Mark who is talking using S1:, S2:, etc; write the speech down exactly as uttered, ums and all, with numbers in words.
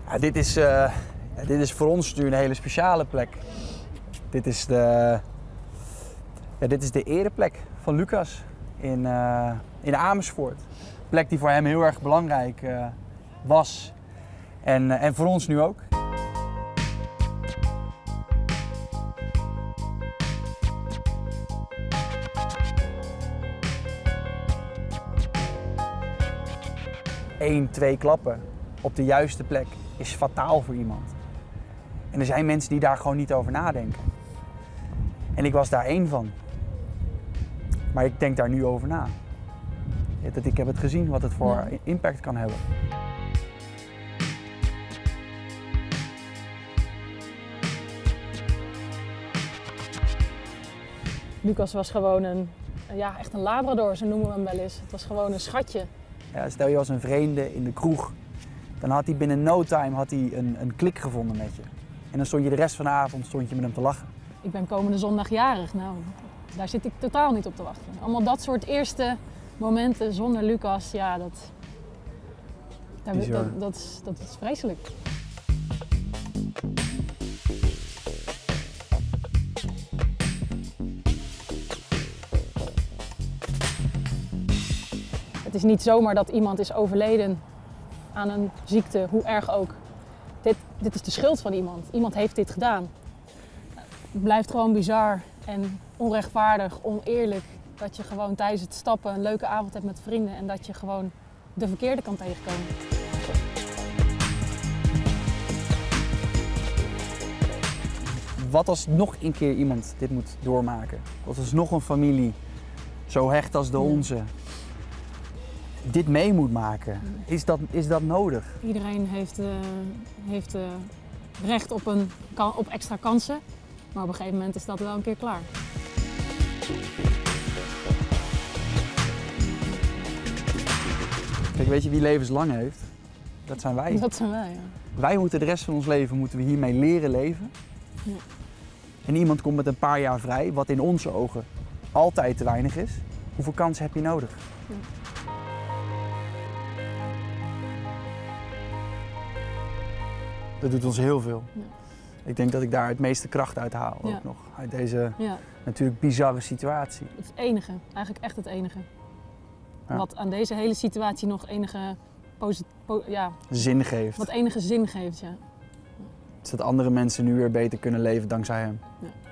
S1: Ja, dit, is, uh, ja, dit is voor ons nu een hele speciale plek. Dit is de, ja, dit is de ereplek van Lucas in, uh, in Amersfoort. Een plek die voor hem heel erg belangrijk uh, was en, uh, en voor ons nu ook. Eén, twee klappen op de juiste plek is fataal voor iemand. En er zijn mensen die daar gewoon niet over nadenken. En ik was daar één van. Maar ik denk daar nu over na. Dat ik heb het gezien wat het voor ja. impact kan hebben.
S2: Lucas was gewoon een, ja, echt een labrador, zo noemen we hem wel eens. Het was gewoon een schatje.
S1: Ja, stel je was een vreemde in de kroeg, dan had hij binnen no time had hij een, een klik gevonden met je. En dan stond je de rest van de avond stond je met hem te lachen.
S2: Ik ben komende zondag jarig, nou, daar zit ik totaal niet op te wachten. Allemaal dat soort eerste momenten zonder Lucas, ja, dat, dat, dat, dat, is, dat is vreselijk. Het is niet zomaar dat iemand is overleden aan een ziekte, hoe erg ook. Dit, dit is de schuld van iemand. Iemand heeft dit gedaan. Het blijft gewoon bizar en onrechtvaardig, oneerlijk dat je gewoon tijdens het stappen een leuke avond hebt met vrienden en dat je gewoon de verkeerde kan tegenkomen.
S1: Wat als nog een keer iemand dit moet doormaken? Wat als nog een familie zo hecht als de onze dit mee moet maken? Is dat, is dat nodig?
S2: Iedereen heeft, uh, heeft uh, recht op, een, op extra kansen, maar op een gegeven moment is dat wel een keer klaar.
S1: Kijk, weet je wie levenslang heeft? Dat zijn wij.
S2: Dat zijn wij, ja.
S1: Wij moeten de rest van ons leven moeten we hiermee leren leven. Ja. En iemand komt met een paar jaar vrij, wat in onze ogen altijd te weinig is. Hoeveel kansen heb je nodig? Ja. Dat doet ons heel veel. Ja. Ik denk dat ik daar het meeste kracht uit haal, ook ja. nog. Uit deze ja. natuurlijk bizarre situatie.
S2: Het is het enige, eigenlijk echt het enige. Ja. Wat aan deze hele situatie nog enige po ja,
S1: zin geeft.
S2: Wat enige zin geeft, ja.
S1: Zodat andere mensen nu weer beter kunnen leven dankzij hem. Ja.